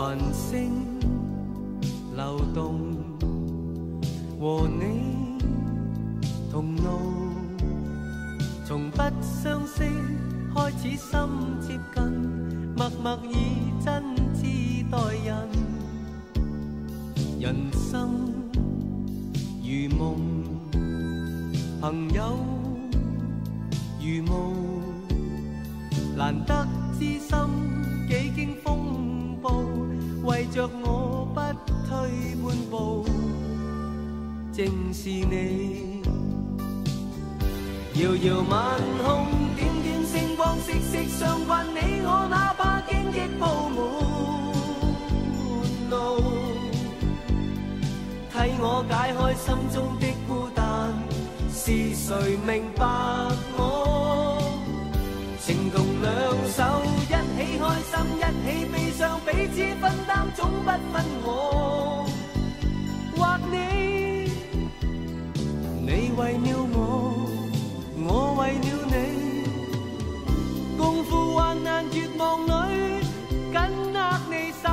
繁星流動，和你同路，從不相識開始心接近，默默以真摯待人。人生如夢，朋友如霧，難得知心幾經風暴，為着我不退半步，正是你。遙遙晚空，點點星光，息息相關，你我哪怕荊棘鋪滿路，替我解開心中的孤單，是誰明白我？情同兩手，一起開心，一起悲傷，彼此分擔，總不分我或你。你為了我為了你，共赴患難絕望裏，緊握你手。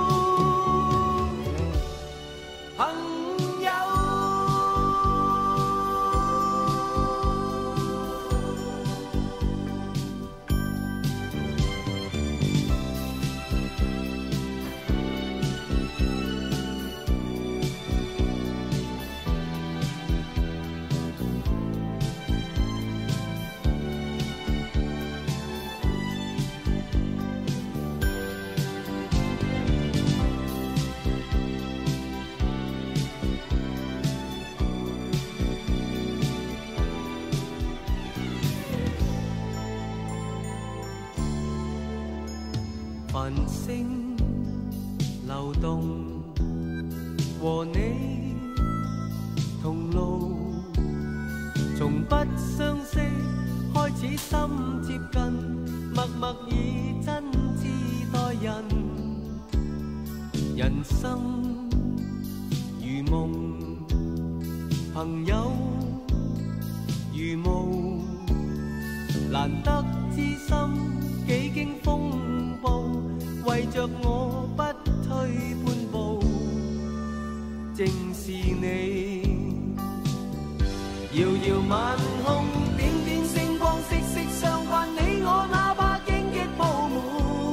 繁星流動，和你同路，從不相識開始心接近，默默以真摯待人。人生如夢，朋友如霧，難得知心幾經風暴，為着我不退半步，正是你。遙遙晚空，點點星光，息息相關，你我哪怕荊棘鋪滿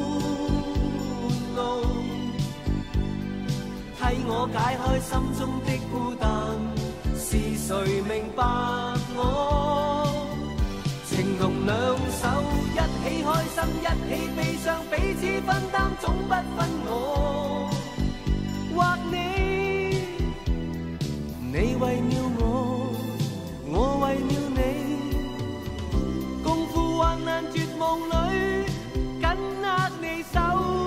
路，替我解開心中的孤單，是誰明白我？情同兩手，一起開心，一起悲傷，彼此分擔，總不分我或你。你為了我為了你，共赴患難絕望裏，緊握你手。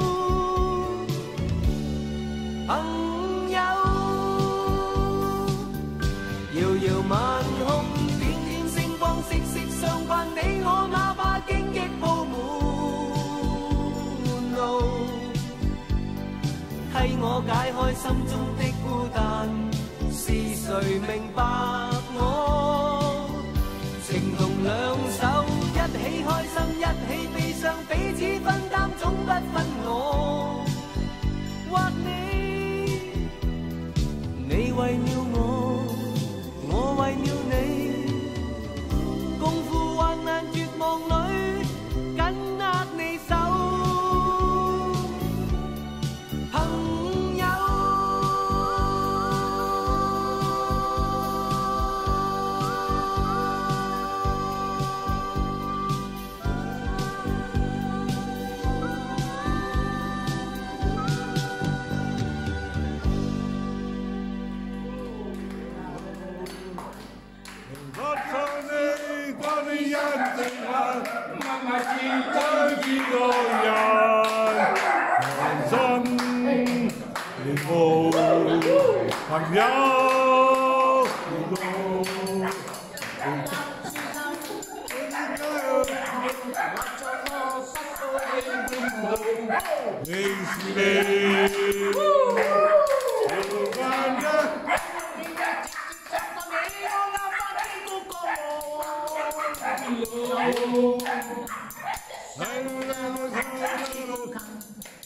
朋友，遙遙晚空，點點星光，息息相關，你我哪怕荊棘鋪滿路，替我解開心中的孤單，是誰明白我？情同兩手，一起開心，一起悲傷，彼此分擔，總不分我或你。你為了我為了你，共赴患難絕望裏，緊握你手。朋友，朋友，你是你，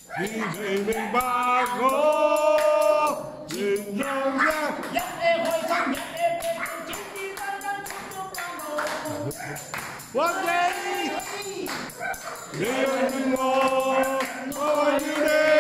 你明明白我形容嘅，一夜開心，一夜悲傷，簡簡單單，匆匆忙忙。揾你，你愛我，我愛了你。